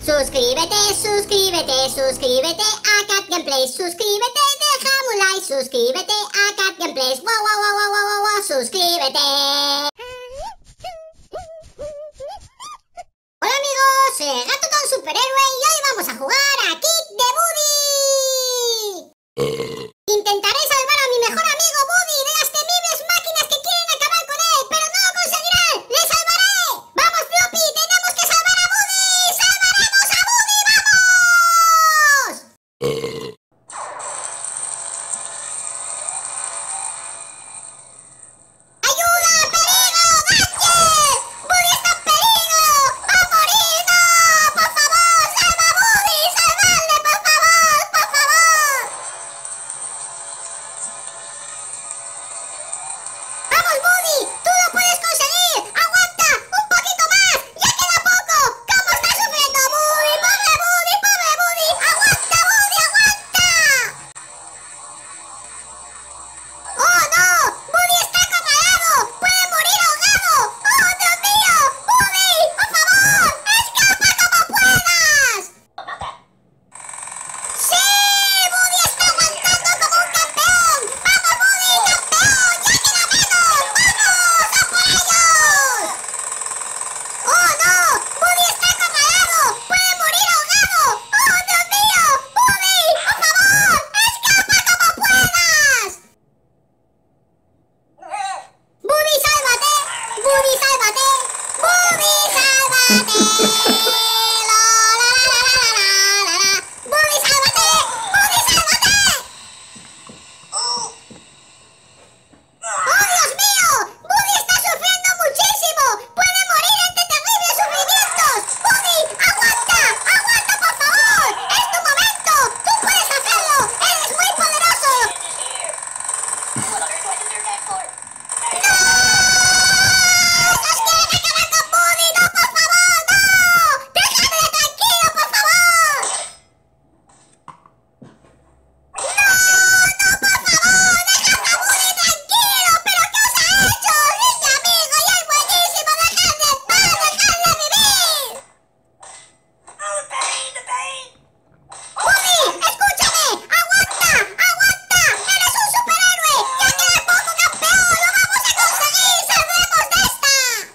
Suscríbete, suscríbete, suscríbete a Cat Gameplays. Suscríbete, déjame un like. Suscríbete a Cat Gameplays. Wow, wow, wow, wow, wow, wow, suscríbete. Hola amigos, soy el Gato Con Superhéroe y hoy vamos a jugar a Kit de Buddy. Intentaré salvar a mi mejor amigo Buddy de las temibles máquinas que quieren acabar con él, pero no lo conseguirán. ¡Le salvaré! ¡Vamos, Floppy! ¡Tenemos que salvar a Buddy! ¡Salvaremos a Buddy! ¡Vamos! ¡Ayuda! ¡Peligro! ¡Gadget! ¡Buddy está en peligro! ¡Va a morir! ¡No! ¡Por favor! ¡Salva a Buddy! ¡Salvadle, por favor! ¡Por favor! ¡Vamos, Buddy! ¡Tú lo puedes conseguir! ¡Aguanta! ¡Un poquito más! ¡Ya queda poco! ¿Cómo está sufriendo Buddy? ¡Pobre Buddy! ¡Pobre Buddy! ¡Aguanta, Buddy! ¡Aguanta! ¡Oh, no! ¡Buddy está acorralado! ¡Puede morir ahogado! ¡Oh, Dios mío! ¡Buddy! ¡Por favor! ¡Escapa como puedas! ¡Sí! ¡Buddy está aguantando como un campeón! ¡Vamos, Buddy! ¡Campeón! ¡Ya queda menos! ¡Vamos! ¡A por ellos! ¡Oh, no! ¡Buddy está acorralado! ¡Puede morir ahogado! ¡Oh, Dios mío! ¡Buddy! ¡Por favor! ¡Escapa como puedas! ¡Buddy, sálvate! ¡Buddy, sálvate! ¡Buddy, sálvate! La, la, la, la, la, la, la, la. ¡Buddy, sálvate! ¡Buddy, sálvate! ¡Oh, Dios mío! ¡Buddy está sufriendo muchísimo! ¡Puede morir entre terribles sufrimientos! ¡Buddy, aguanta! ¡Aguanta, por favor! ¡Es tu momento! ¡Tú puedes hacerlo! ¡Eres muy poderoso! ¡No! ¡Nos quieren acabar con Buddy! ¡No, por favor! ¡No! ¡Déjame tranquilo, por favor! ¡No! ¡No, por favor! ¡Dejad a Buddy tranquilo! ¿Pero qué os ha hecho? ¡Es mi amigo y es buenísimo! ¡Dejadle en paz! ¡Dejadle vivir! ¡Buddy! ¡Escúchame! ¡Aguanta! ¡Aguanta! ¡Eres un superhéroe! ¡Ya queda poco, campeón! ¡Lo vamos a conseguir! ¡Saldremos de esta!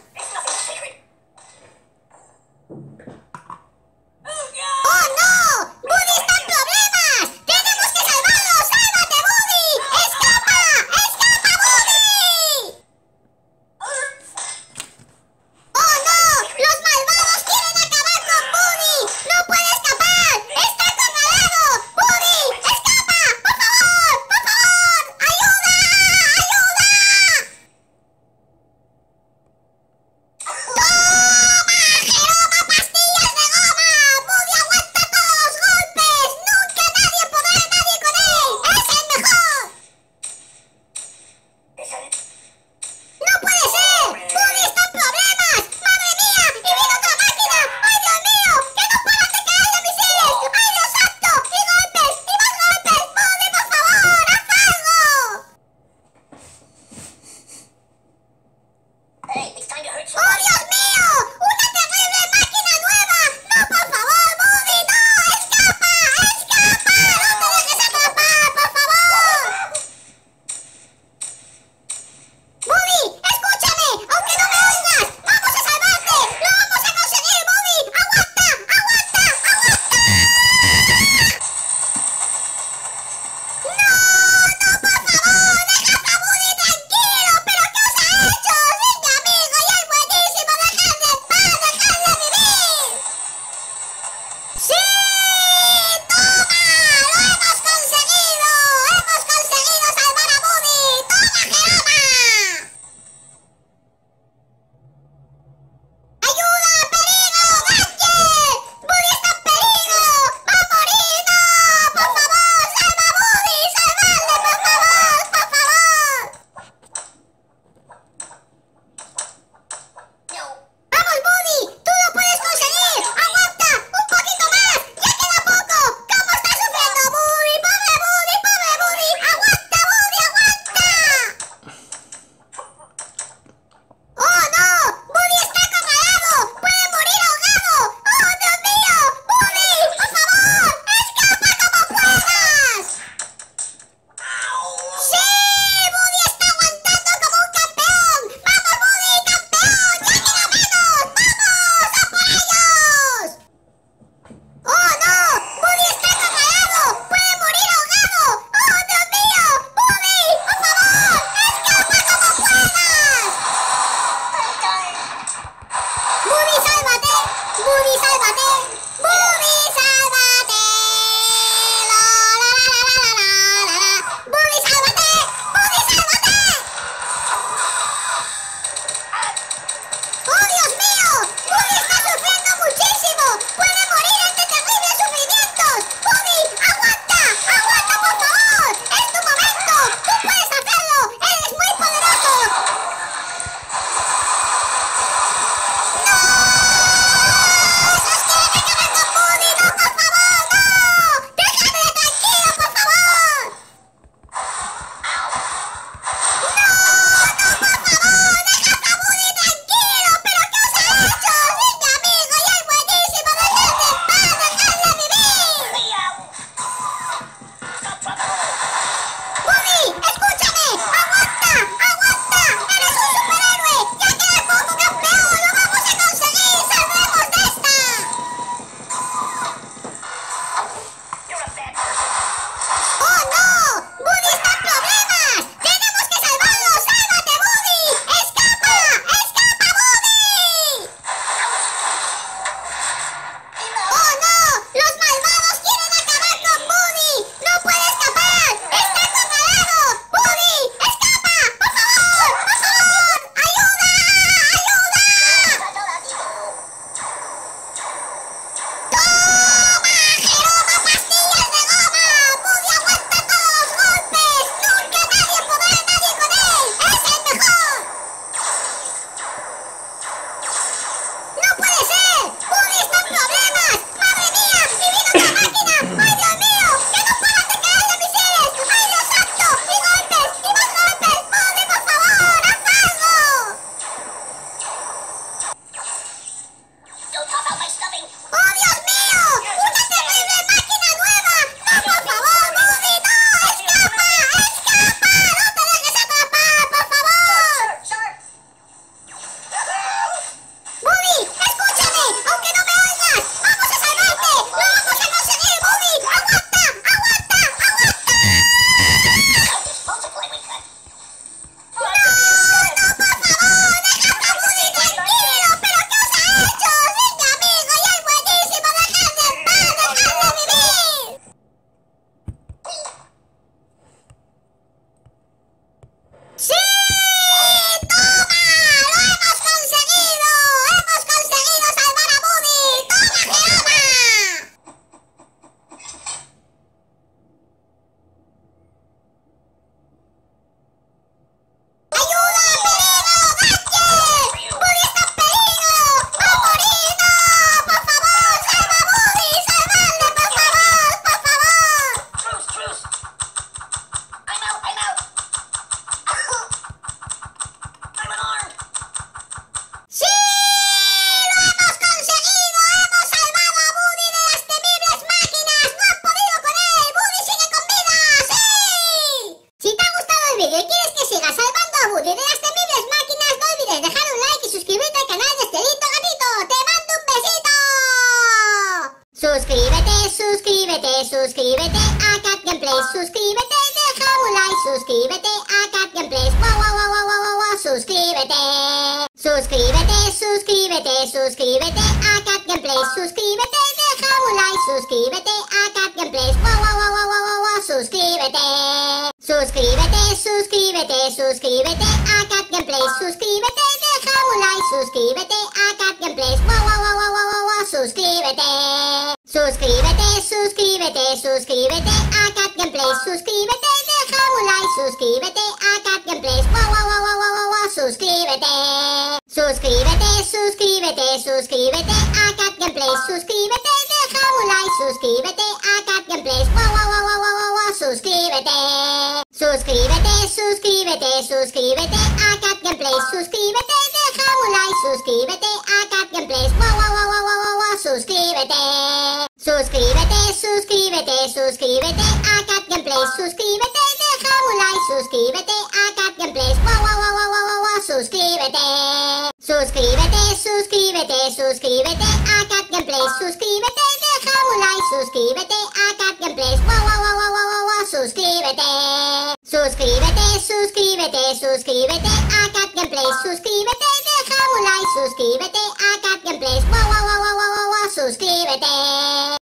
¡Oh, no! ¡Buddy está en problemas! ¡Tenemos que salvarlo! ¡Sálvate, Buddy! ¡Escapa! ¡Escapa, Buddy! ¡Oh, no! ¡Los malvados quieren acabar con Buddy! ¡No puede escapar! ¡Está acorralado! ¡Buddy! ¡Escapa! ¡Por favor! ¡Por favor! ¡Ayuda! ¡Ayuda! ¡Toma, Jeroma! ¡Pastillas de goma! ¡Buddy aguanta todos los golpes! ¡Nunca nadie podrá a nadie con él! ¡Es el mejor! ¡No puede ser! ¡Buddy está en problemas! ¡Madre mía! ¡Y viene otra máquina! ¡Ay, Dios mío! ¡Que no paran de caerle misiles! ¡Ay, Dios santo! ¡Y golpes! ¡Y más golpes! ¡Buddy, por favor! ¡Haz algo! ¡Oh, Dios mío! ¡Una terrible máquina nueva! ¡No, por favor, Buddy! ¡No! ¡Escapa! ¡Escapa! ¡No te dejes atrapar, por favor! ¡Buddy! ¡Escúchame! ¡Aunque no me oigas! ¡Vamos a salvarte! ¡Lo vamos a conseguir, Buddy! ¡Aguanta! ¡Aguanta! ¡Aguanta! ¡No! ¡No, por favor! ¡Dejad a Buddy tranquilo! ¿Pero qué os ha hecho? ¡Es mi amigo y es buenísimo! ¡Dejadle en paz! ¡Dejadle vivir! ¡Sí! ¡Toma! ¡Lo hemos conseguido! ¡Hemos conseguido salvar a Buddy! ¡Toma, Jeroma! ¡Ayuda! ¡Peligro! ¡Gadget! ¡Buddy está en peligro! ¡Va a morir! ¡No! ¡Por favor! ¡Salva a Buddy! ¡Salvadle, por favor! ¡Por favor! ¡Vamos, Buddy! ¡Tú lo puedes conseguir! ¡Aguanta! ¡Un poquito más! ¡Ya Suscríbete, suscríbete, suscríbete a Cat Gameplays. Suscríbete, deja un like. Suscríbete a Cat Gameplays. Wow, wow, wow, wow, wow, wow, suscríbete. Suscríbete, suscríbete, suscríbete a Cat Gameplays. Suscríbete, deja un like. Suscríbete a Cat Gameplays. Wow, wow, wow, wow, wow, wow, suscríbete. Suscríbete, suscríbete, suscríbete a Cat Gameplays. Suscríbete, deja un like. Suscríbete a Cat Gameplays. Wow, wow, wow, wow, wow, wow, suscríbete. Suscríbete, suscríbete, suscríbete a Cat Gameplays. Suscríbete, deja un like. Suscríbete a Cat Gameplays. Wow, wow, wow, wow, wow, wow, suscríbete. Suscríbete, suscríbete, suscríbete a Cat Gameplays. Suscríbete, deja un like. Suscríbete a Cat Gameplays. Wow, wow, wow, wow, wow, wow, wow, suscríbete. Suscríbete, suscríbete, suscríbete a Cat Gameplays. Suscríbete, deja un like. Suscríbete a Cat Gameplays. Wow, wow, wow, wow, wow, wow, suscríbete. Suscríbete, suscríbete, suscríbete a Cat Gameplays. Suscríbete, deja un like. Suscríbete a Cat Gameplays. Wow, wow, wow, wow, wow, wow, suscríbete. Suscríbete, suscríbete, suscríbete a Cat Gameplays. Suscríbete, deja un like. Suscríbete a Cat Gameplays. Wow, wow, wow, wow, wow, wow, suscríbete. Suscríbete, suscríbete, suscríbete a Cat Gameplays. Suscríbete, deja un like. Suscríbete a Cat Gameplays. Wow, wow, wow, wow, wow, wow, suscríbete.